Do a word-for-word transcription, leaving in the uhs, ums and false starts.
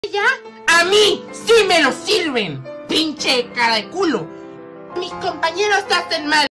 ¿Ya? ¡A mí sí me lo sirven! ¡Pinche cara de culo! Mis compañeros hacen mal.